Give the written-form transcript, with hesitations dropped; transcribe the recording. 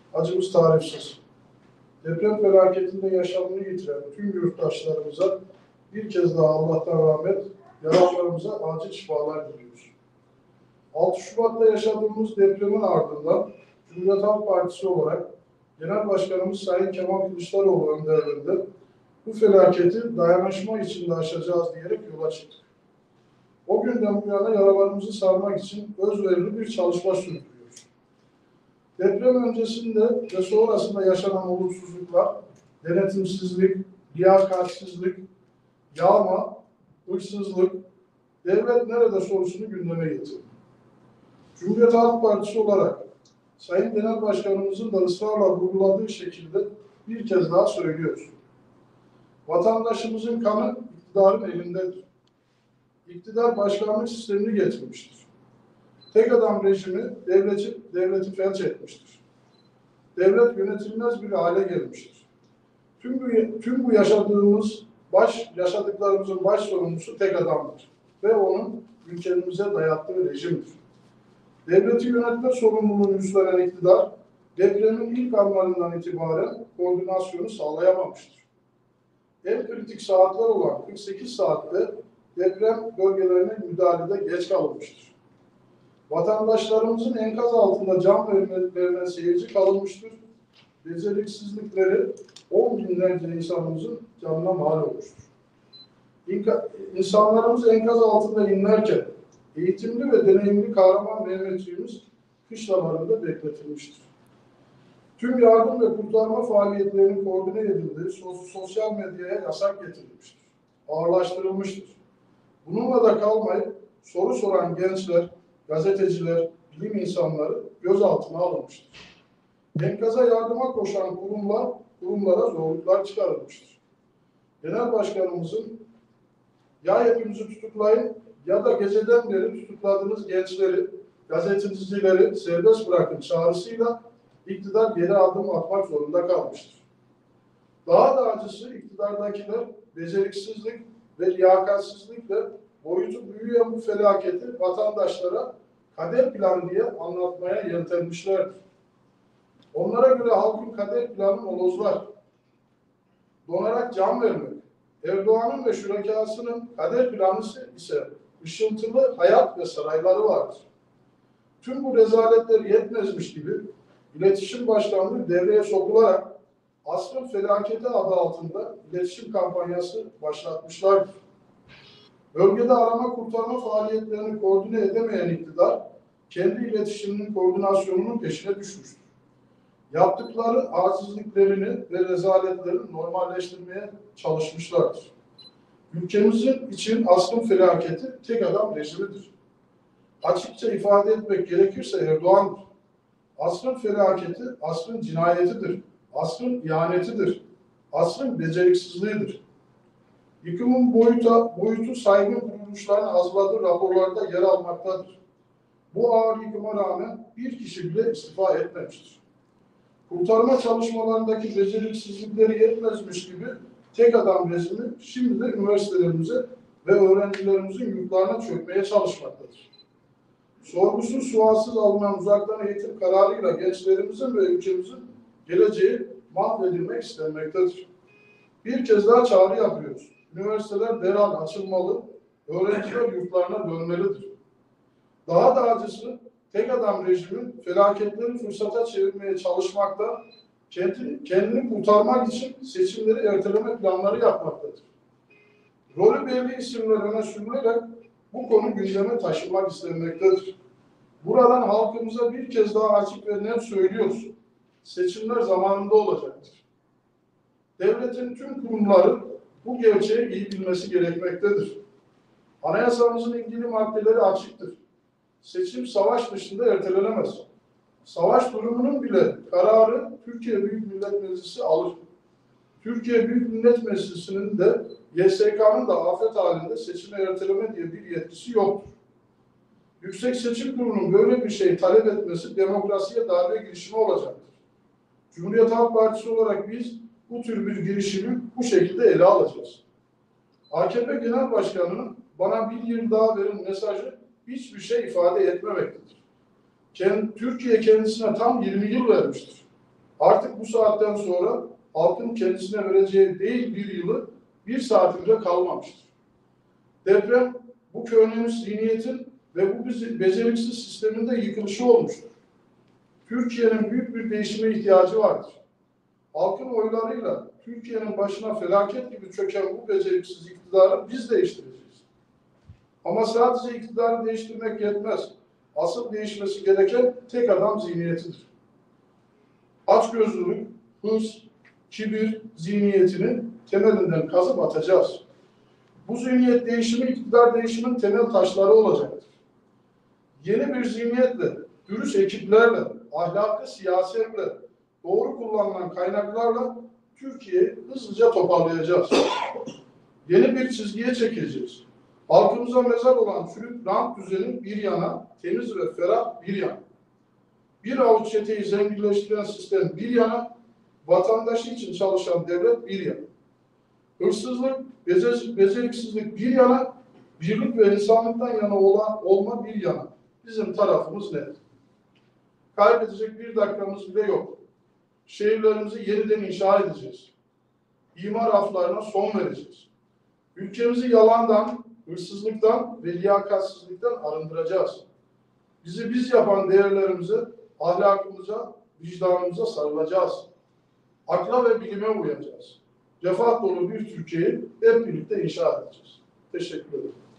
acımız tarifsiz. Deprem felaketinde yaşamını yitiren tüm yurttaşlarımıza bir kez daha Allah'tan rahmet, yaralılarımıza acil şifalar diliyoruz. 6 Şubat'ta yaşadığımız depremin ardından Cumhuriyet Halk Partisi olarak Genel Başkanımız Sayın Kemal Kılıçdaroğlu önderliğinde bu felaketi dayanışma içinde aşacağız diyerek yola çıktık. O günden bu yana yaralarımızı sarmak için özverili bir çalışma sürdürüyoruz. Deprem öncesinde ve sonrasında yaşanan olumsuzluklar, denetimsizlik, liyakatsizlik, yağma, hırsızlık, devlet nerede sorusunu gündeme getirdi. Cumhuriyet Halk Partisi olarak Sayın Genel Başkanımızın da ısrarla vurguladığı şekilde bir kez daha söylüyoruz. Vatandaşımızın kanı iktidarın elindedir. İktidar başkanlık sistemini getirmiştir. Tek adam rejimi devleti felç etmiştir. Devlet yönetilmez bir hale gelmiştir. Tüm bu yaşadıklarımızın baş sorumlusu tek adamdır ve onun ülkemize dayattığı rejimdir. Devleti yönetme sorumluluğunu üstlenen iktidar, depremin ilk anlarından itibaren koordinasyonu sağlayamamıştır. En kritik saatler olan 48 saatte deprem bölgelerine müdahalede geç kalınmıştır. Vatandaşlarımızın enkaz altında can vermelerine seyirci kalınmıştır. Beceriksizlikleri 10 binlerce insanımızın canına mal olmuştur. İnsanlarımız enkaz altında inlerken eğitimli ve deneyimli kahraman Mehmetçiğimiz kışlalarında bekletilmiştir. Tüm yardım ve kurtarma faaliyetlerinin koordine edildiği sosyal medyaya yasak getirilmiştir. Ağırlaştırılmıştır. Bununla da kalmayıp soru soran gençler, gazeteciler, bilim insanları gözaltına alınmıştır. Enkaza yardıma koşan kurumlara zorluklar çıkarılmıştır. Genel Başkanımızın ya hepimizi tutuklayın ya da geceden beri tutukladığınız gençleri, gazetecileri serbest bırakın çağrısıyla iktidar geri adım atmak zorunda kalmıştır. Daha da acısı iktidardakiler beceriksizlik ve liyakatsizlikle boyutu büyüyen bu felaketi vatandaşlara kader planı diye anlatmaya yeltenmişlerdir. Onlara göre halkın kader planı molozlar. Donarak can vermek. Erdoğan'ın ve şurakasının kader planı ise ışıltılı hayat ve sarayları vardır. Tüm bu rezaletler yetmezmiş gibi İletişim Başkanlığı devreye sokularak asrın felaketi adı altında iletişim kampanyası başlatmışlardır. Bölgede arama kurtarma faaliyetlerini koordine edemeyen iktidar, kendi iletişiminin koordinasyonunun peşine düşmüştür. Yaptıkları acizliklerini ve rezaletlerini normalleştirmeye çalışmışlardır. Ülkemizin için asrın felaketi tek adam rejimidir. Açıkça ifade etmek gerekirse Erdoğan'dır. Asrın felaketi, asrın cinayetidir. Asrın ihanetidir. Asrın beceriksizliğidir. Yıkımın boyutu saygın kuruluşların hazırladığı raporlarda yer almaktadır. Bu ağır yıkıma rağmen bir kişi bile istifa etmemiştir. Kurtarma çalışmalarındaki beceriksizlikleri yetmezmiş gibi tek adam rejimi şimdi de üniversitelerimize ve öğrencilerimizin yurtlarına çökmeye çalışmaktadır. Sorgusuz sualsiz alınan uzaktan eğitim kararıyla gençlerimizin ve ülkemizin geleceği mahvedilmek istenmektedir. Bir kez daha çağrı yapıyoruz. Üniversiteler derhal açılmalı, öğrenciler yurtlarına dönmelidir. Daha da acısı tek adam rejimin felaketleri fırsata çevirmeye çalışmakta, kendini kurtarmak için seçimleri erteleme planları yapmaktadır. Rolü belli isimler öne sürülerek bu konu gündeme taşınmak istenmektedir. Buradan halkımıza bir kez daha açık ve net söylüyoruz. Seçimler zamanında olacaktır. Devletin tüm kurumları bu gerçeği iyi bilmesi gerekmektedir. Anayasamızın ilgili maddeleri açıktır. Seçim savaş dışında ertelenemez. Savaş durumunun bile kararı Türkiye Büyük Millet Meclisi alır. Türkiye Büyük Millet Meclisi'nin de YSK'nın da afet halinde seçimi erteleme diye bir yetkisi yoktur. Yüksek Seçim Kurulu'nun böyle bir şey talep etmesi demokrasiye darbe girişimi olacaktır. Cumhuriyet Halk Partisi olarak biz bu tür bir girişimi bu şekilde ele alacağız. AKP Genel Başkanı'nın bana bir yıl daha verin mesajı hiçbir şey ifade etmemektedir. Türkiye kendisine tam 20 yıl vermiştir. Artık bu saatten sonra halkın kendisine vereceği değil bir yılı bir saatinde kalmamıştır. Deprem bu köyümüz zihniyetin ve bu beceriksiz sistemin de yıkılışı olmuştur. Türkiye'nin büyük bir değişime ihtiyacı vardır. Halkın oylarıyla Türkiye'nin başına felaket gibi çöken bu beceriksiz iktidarı biz değiştireceğiz. Ama sadece iktidarı değiştirmek yetmez. Asıl değişmesi gereken tek adam zihniyetidir. Açgözlülük, hırs, kibir zihniyetinin temelinden kazıp atacağız. Bu zihniyet değişimi iktidar değişiminin temel taşları olacaktır. Yeni bir zihniyetle, dürüst ekiplerle, ahlaklı siyasetle, doğru kullanılan kaynaklarla Türkiye'yi hızlıca toparlayacağız. Yeni bir çizgiye çekeceğiz. Halkımıza mezar olan çürük rant düzeni bir yana, temiz ve ferah bir yana. Bir avuç çeteyi zenginleştiren sistem bir yana, vatandaşı için çalışan devlet bir yana. Hırsızlık, beceriksizlik bir yana, birlik ve insanlıktan yana olma bir yana. Bizim tarafımız net. Kaybedecek bir dakikamız bile yok. Şehirlerimizi yeniden inşa edeceğiz. İmar aflarına son vereceğiz. Ülkemizi yalandan, hırsızlıktan ve liyakatsizlikten arındıracağız. Bizi biz yapan değerlerimize, ahlakımıza, vicdanımıza sarılacağız. Akla ve bilime uyacağız. Refah dolu bir Türkiye'yi hep birlikte inşa edeceğiz. Teşekkür ederim.